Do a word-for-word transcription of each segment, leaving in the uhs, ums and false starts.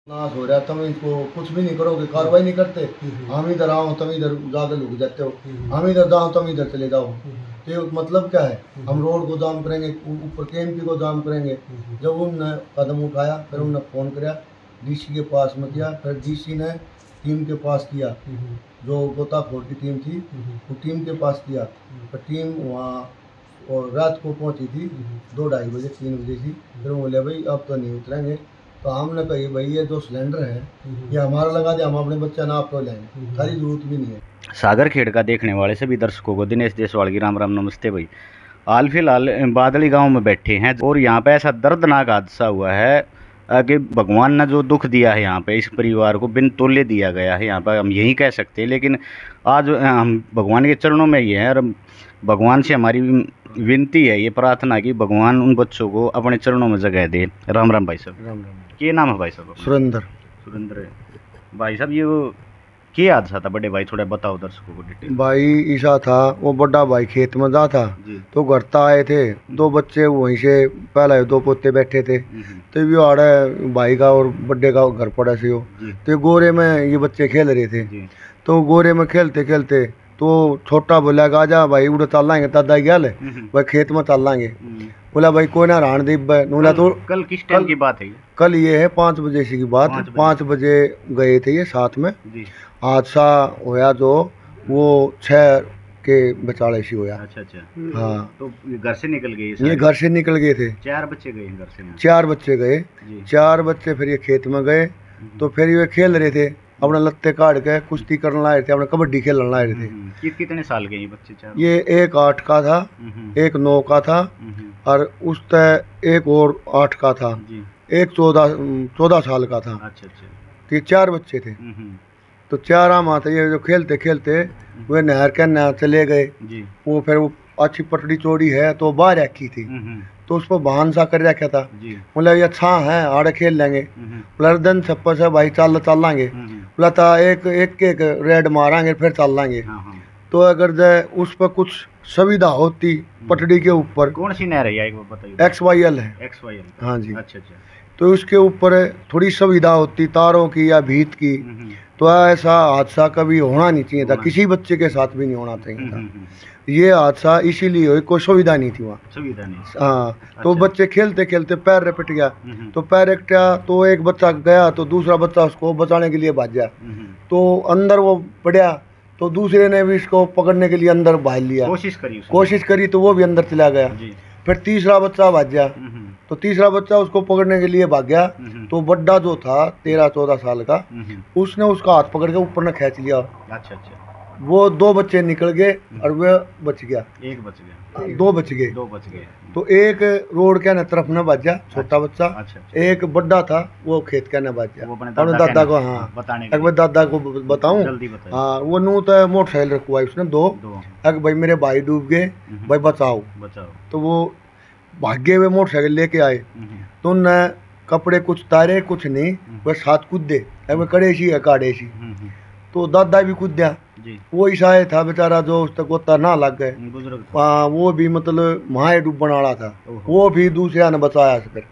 नाश हो रहा है, तुम इनको कुछ भी नहीं करोगे, कार्रवाई नहीं करते। हम इधर आओ तुम इधर जाकर लुक जाते हो, हम इधर जाओ तुम इधर चले जाओ। तो मतलब क्या है, हम रोड को जाम करेंगे, ऊपर केएमपी को जाम करेंगे। जब उनने कदम उठाया फिर उनने फ़ोन किया डीसी के पास में किया, फिर डीसी ने टीम के पास किया, जो गोताखोर की टीम थी वो टीम के पास किया। फिर टीम वहाँ और रात को पहुँची थी दो ढाई बजे तीन बजे थी। फिर बोले भाई अब तो नहीं उतरेंगे। तो हमने कही भाई ये जो सिलेंडर है ये हमारा लगा दे, हम अपने बच्चा ना आपको लेंगे, सारी जरूरत भी नहीं है। सागर खेड़ का देखने वाले सभी दर्शकों को दिनेश देसवाल की राम राम नमस्ते भाई। हाल फिलहाल बादली गांव में बैठे हैं और यहाँ पे ऐसा दर्दनाक हादसा हुआ है कि भगवान ने जो दुख दिया है यहाँ पे इस परिवार को बिन तोले दिया गया है, यहाँ पर हम यही कह सकते हैं। लेकिन आज हम भगवान के चरणों में ही हैं और भगवान से हमारी विनती है, ये प्रार्थना कि भगवान उन बच्चों को अपने चरणों में जगह दे। राम राम भाई साहब। राम राम। क्या नाम है भाई साहब? सुरेंद्र। सुरेंद्र भाई साहब, ये वो क्या हादसा था बड़े भाई, थोड़ा बताओ दर्शकों को डिटेल। भाई ईसा था, वो बड़ा भाई खेत में जा था तो घर तक आए थे, दो बच्चे वहीं से पहले दो पोते बैठे थे। तो भी आ रहा भाई का और बड्डे का घर पड़ा से हो, तो गोरे में ये बच्चे खेल रहे थे। तो गोरे में खेलते खेलते तो छोटा बोला कि आजा भाई उड़े चल लाएंगे, दादा गया भाई खेत में चल लाएंगे। बोला भाई कोई ना रान दीप बोला। तो कल किस टाइम की बात है? कल ये है पाँच बजे से की बात, पाँच बजे गए थे ये साथ में। हादसा होया जो वो छह के बचाले से होया। अच्छा अच्छा। हाँ, तो घर से निकल गए ये घर से निकल गए थे, चार बच्चे गए घर से। चार बच्चे गए, चार बच्चे फिर ये खेत में गए। तो फिर ये खेल रहे थे, अपने लत्ते काट के कुश्ती करने लाए थे, अपने कबड्डी खेलने लाए थे। कि, कितने साल के ये बच्चे? चार। ये एक आठ का था, एक नौ का था और उस तय एक और आठ का था, एक चौदह चौदह साल का था। अच्छा अच्छा। तो ये चार बच्चे थे। तो चार आम आते ये जो खेलते खेलते वे नहर के नहर चले गए। वो फिर वो अच्छी पटड़ी चौड़ी है तो बाहर रखी थी, तो उस पर बहान सा कर रखा था। बोला ये अच्छा है आड़े खेल लेंगे। बोला दिन छप्पर से भाई चल चल लाएंगे। बोला था एक एक एक रेड मारेंगे फिर चल लाएंगे। तो अगर जाए उस पर कुछ सुविधा होती पटड़ी के ऊपर। कौन सी नहर है वो बताइए? एक्स वाई एल है। X Y L. हाँ जी। अच्छा अच्छा। तो उसके ऊपर थोड़ी सुविधा होती तारों की या भीत की, तो ऐसा हादसा कभी होना नहीं चाहिए था, किसी बच्चे के साथ भी नहीं होना चाहिए था। ये हादसा इसीलिए हुई, कोई सुविधा नहीं थी वहाँ, सुविधा नहीं। हाँ। तो बच्चे खेलते खेलते पैर रपट गया, तो पैर रपटा तो एक बच्चा गया तो दूसरा बच्चा उसको बचाने के लिए भाग गया। तो अंदर वो पड़ा तो दूसरे ने भी इसको पकड़ने के लिए अंदर भाग लिया, कोशिश करी कोशिश करी तो वो भी अंदर चला गया। फिर तीसरा बच्चा भाग गया, तो तीसरा बच्चा उसको पकड़ने के लिए भाग गया। तो बड्डा जो था तेरह चौदह साल का, उसने उसका हाथ पकड़ के ऊपर ने खींच लिया। अच्छा अच्छा। वो दो बच्चे निकल गए और वह बच गया, एक बच गया, दो बच गए, दो बच गए। तो एक रोड के न तरफ न बच गया छोटा बच्चा। अच्छा, अच्छा। एक बड्डा था वो खेत के न बच गया। अपने दादा को, हाँ बताने एक बार दादा को बताऊं। हाँ, वो नू तो मोटरसाइकिल रखवाई उसने दो, अगर भाई मेरे भाई डूब गए भाई बचाओ बचाओ। तो वो भागे हुए मोटरसाइकिल लेके आए, तो उनने कपड़े कुछ तारे कुछ नहीं, बस हाथ कूदे कड़े सी है काड़े सी। तो दादा भी कूदा, वो ईसाए था बेचारा जो उस तक गोता ना लग गए। हाँ, वो भी मतलब माए डूबने वाला था, वो भी दूसरा ने बचाया फिर।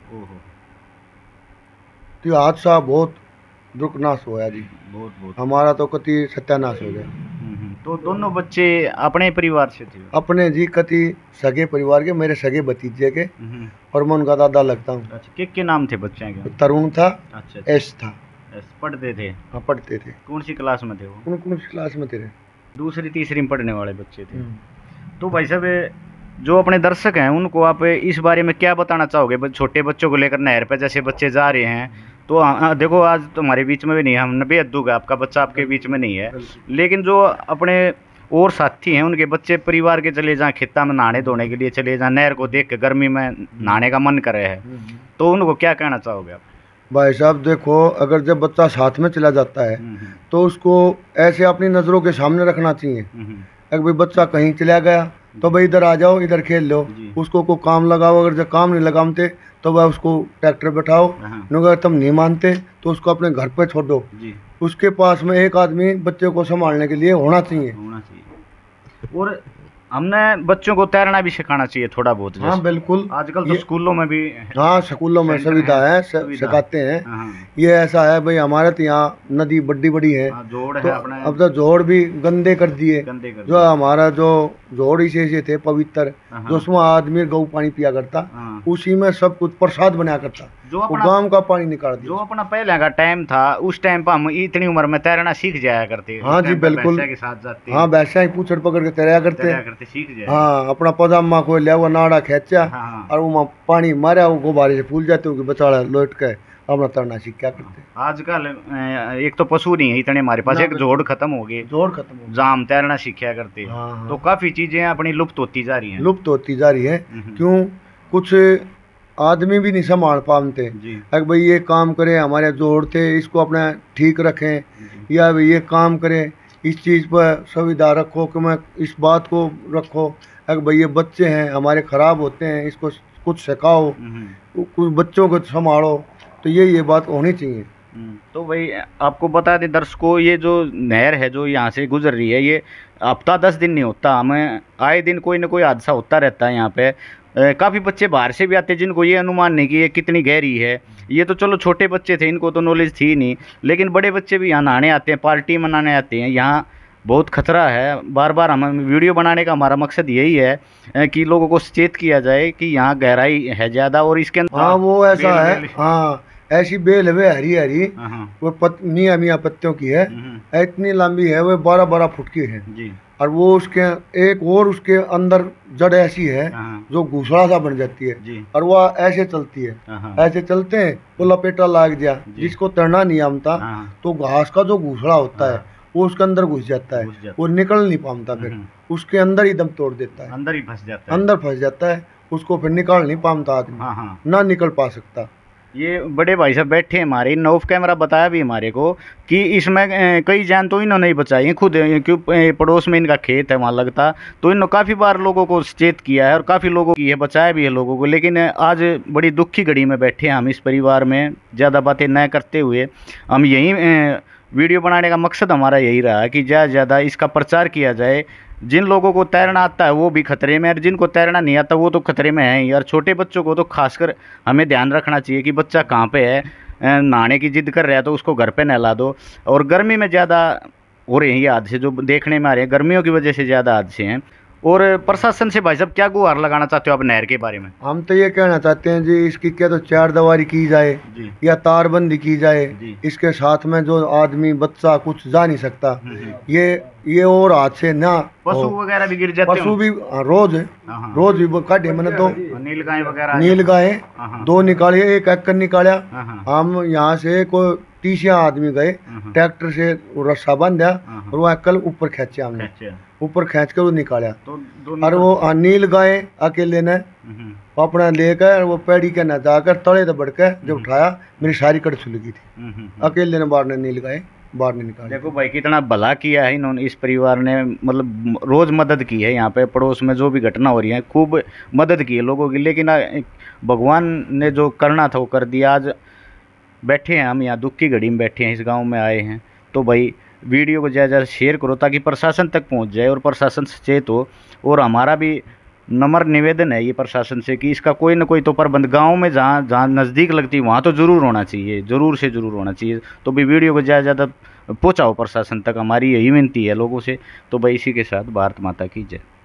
तो हादसा बहुत दुखनाश होया जी, बहुत बहुत हमारा तो कति सत्यानाश हो गया। तो दोनों बच्चे अपने परिवार से थे? अपने जी, कति सगे परिवार के, मेरे सगे भतीजे के, और मैं उनका दादा लगता हूँ। अच्छा, के के नाम थे बच्चे के? तरुण था। अच्छा, एस था। पढ़ते थे? हाँ पढ़ते थे। कौन सी क्लास में थे वो? कौन कौन सी क्लास में थे? दूसरी तीसरी में पढ़ने वाले बच्चे थे। तो भाई साहब, जो अपने दर्शक हैं उनको आप इस बारे में क्या बताना चाहोगे? छोटे बच्चों को लेकर नहर पे जैसे बच्चे जा रहे हैं, तो आ, देखो आज तुम्हारे बीच में भी नहीं है, हम नब्बे अद्दू का आपका बच्चा आपके बीच में नहीं है, लेकिन जो अपने और साथी हैं उनके बच्चे परिवार के चले जाएं खेता में नहाने धोने के लिए चले जाएं, नहर को देख के गर्मी में नहाने का मन करे है, तो उनको क्या कहना चाहोगे आप? भाई साहब देखो, अगर जब बच्चा साथ में चला जाता है तो उसको ऐसे अपनी नज़रों के सामने रखना चाहिए। अगर भाई बच्चा कहीं चला गया तो भाई इधर आ जाओ, इधर खेल लो, उसको को काम लगाओ। अगर जब काम नहीं लगाते तो वह उसको ट्रैक्टर बैठाओ, अगर तुम नहीं मानते तो उसको अपने घर पे छोड़ो। उसके पास में एक आदमी बच्चे को संभालने के लिए होना चाहिए, होना चाहिए। और हमने बच्चों को तैरना भी सिखाना चाहिए थोड़ा बहुत। हाँ जैसे बिल्कुल, आजकल तो ये- स्कूलों में भी हाँ स्कूलों में सेंटर सुविधा है, है, स- सुविधा। सिखाते हैं। हाँ, ये ऐसा है भाई, हमारे तो यहाँ नदी बड़ी बड़ी है, हाँ, जोड़ तो है अपने अब तो जोड़ भी गंदे कर दिए। गंदे कर जो दिए। हमारा जो जोड़ इसे से थे पवित्र, हाँ, जो उसमें आदमी गौ पानी पिया करता, हाँ। उसी में सब कुछ प्रसाद बनाया करता, जो वो अपना गांव का पानी निकाल जो दिया। अपना पहले का टाइम था, उस टाइम पर हम इतनी उम्र में तैरना सीख जाया करते। हाँ उस जी, टाइम पे बिल्कुल। भैंसा के साथ जाते, हाँ वैसा ही पूछड़ पकड़ के तैराया करते। तैरा करते सीख जाए। हाँ अपना पजामा को लिया, वो नाड़ा खेचा हाँ, हाँ। और वो पानी मारा, वो गुब्बारे से फूल जाते हो बचाड़ा लौट के अपना तैरना सीख क्या करते। आजकल अ, एक तो पशु नहीं है इतने हमारे पास, ना, एक जोड़ खत्म हो गए, जोड़ खत्म हो गया। जाम तैरना सीखा करते। हाँ, हाँ। तो काफी चीजें अपनी लुप्त होती जा रही हैं। लुप्त होती जा रही है। हम्म। क्यों? कुछ आदमी भी नहीं संभाल पाते। जी, अगर भाई ये काम करें, हमारे जोड़ थे इसको अपना ठीक रखें, जी। या भाई ये काम करें, इस चीज़ पर सुविधा रखो कि मैं इस बात को रखो। अगर भाई ये बच्चे हैं हमारे ख़राब होते हैं, इसको कुछ सिखाओ, हम्म। कुछ बच्चों को संभालो, तो ये ये बात होनी चाहिए। हम्म, तो भाई आपको बता दें दर्शकों, ये जो नहर है जो यहाँ से गुजर रही है, ये हफ्ता दस दिन नहीं होता, हमें आए दिन कोई ना कोई हादसा होता रहता है यहाँ पे। अ, काफ़ी बच्चे बाहर से भी आते हैं जिनको ये अनुमान नहीं कि ये कितनी गहरी है। ये तो चलो छोटे बच्चे थे, इनको तो नॉलेज थी नहीं, लेकिन बड़े बच्चे भी यहाँ नहाने आते हैं, पार्टी मनाने आते हैं। यहाँ बहुत खतरा है। बार बार हम वीडियो बनाने का हमारा मकसद यही है अ, कि लोगों को सचेत किया जाए कि यहाँ गहराई है ज़्यादा और इसके अंदर हाँ वो ऐसा बेल- है। बेल- हाँ ऐसी बेल है हरी हरी, हाँ, हाँ। वो पत, मियाँ मियाँ पत्तियों की है, हम्म, इतनी लंबी है, वो बारह बारह फुट की है। जी, और वो उसके एक और उसके अंदर जड़ ऐसी है हाँ, जो घूसड़ा सा बन जाती है, जी, और वो ऐसे चलती है। हाँ, ऐसे चलते हैं वो लपेटा लाग गया, जी। जिसको तैरना नहीं आमता, हाँ, तो घास का जो घूसड़ा होता है हाँ। वो उसके अंदर घुस जाता है, घुस जाता वो निकल नहीं पाता, फिर हम्म। उसके अंदर ही दम तोड़ देता है, अंदर ही फंस जाता है। अंदर फंस जाता है, उसको फिर निकाल नहीं पाता आदमी, हाँ, हाँ। ना निकल पा सकता। ये बड़े भाई साहब बैठे हैं हमारे, इन ऑफ कैमरा बताया भी हमारे को कि इसमें अ, कई जान तो इन्होंने ही बचाई हैं खुद, अ, क्यों अ, पड़ोस में इनका खेत है वहाँ लगता, तो इन्होंने काफ़ी बार लोगों को सचेत किया है और काफ़ी लोगों की है बचाया भी है लोगों को। लेकिन अ, आज बड़ी दुख की घड़ी में बैठे हैं हम इस परिवार में, ज़्यादा बातें न करते हुए हम यही अ, वीडियो बनाने का मकसद हमारा यही रहा कि ज़्यादा से ज़्यादा इसका प्रचार किया जाए। जिन लोगों को तैरना आता है वो भी खतरे में, और जिनको तैरना नहीं आता वो तो खतरे में है ही। और छोटे बच्चों को तो खासकर हमें ध्यान रखना चाहिए कि बच्चा कहाँ पे है, अ, नहाने की जिद कर रहा है तो उसको घर पे नहला दो। और गर्मी में ज़्यादा हो रहे हैं ये हादसे जो देखने में आ रहे हैं, गर्मियों की वजह से ज़्यादा हादसे हैं। और प्रशासन से भाई साहब क्या गुहार लगाना चाहते हो आप नहर के बारे में? हम तो ये कहना चाहते हैं जी, इसकी क्या तो चार दीवारी की जाए जी, या तारबंदी की जाए। जी। इसके साथ में जो आदमी बच्चा कुछ जा नहीं सकता, हम्म। ये ये और हादसे ना पशु हो। वगैरह भी गिर जाते पशु हो? भी हाँ, रोज हाँ, हाँ। रोज भी काटे मैंने तो नील गाय वगैरह? नील गाय हाँ, हाँ। दो निकाले, एक एक्कर निकाला। हाँ, हाँ। हम यहाँ से कोई तीसिया आदमी गए, हाँ, ट्रैक्टर से वो रस्सा बांधा हाँ। और वो एक्कल ऊपर खींचा हमने, अच्छा, ऊपर खींच कर वो निकाला। तो दो और वो हाँ, नील गाय अकेले ने हम्म, अपना लेकर वो पैड़ी के न जाकर तले दबड़ के जब उठाया, मेरी सारी कड़ छुल गई थी। हम्म, हम्म। अकेले ने बाहर ने नील गाय बाहर ने निकाली। देखो भाई कितना भला किया है इन्होंने, इस परिवार ने, मतलब रोज़ मदद की है यहाँ पे पड़ोस में जो भी घटना हो रही है, खूब मदद की है लोगों की। लेकिन आ, भगवान ने जो करना था वो कर दिया। आज बैठे हैं हम यहाँ, दुख की घड़ी में बैठे हैं, इस गांव में आए हैं। तो भाई वीडियो को ज़्यादा ज़्यादा शेयर करो ताकि प्रशासन तक पहुँच जाए और प्रशासन सचेत हो। और हमारा भी नम्र निवेदन है ये प्रशासन से कि इसका कोई ना कोई तो प्रबंध गांव में जहाँ जहाँ नज़दीक लगती है वहाँ तो ज़रूर होना चाहिए, ज़रूर से ज़रूर होना चाहिए। तो भाई वीडियो को ज़्यादा ज़्यादा पहुँचाओ प्रशासन तक, हमारी यही विनती है लोगों से। तो भाई इसी के साथ भारत माता की जय।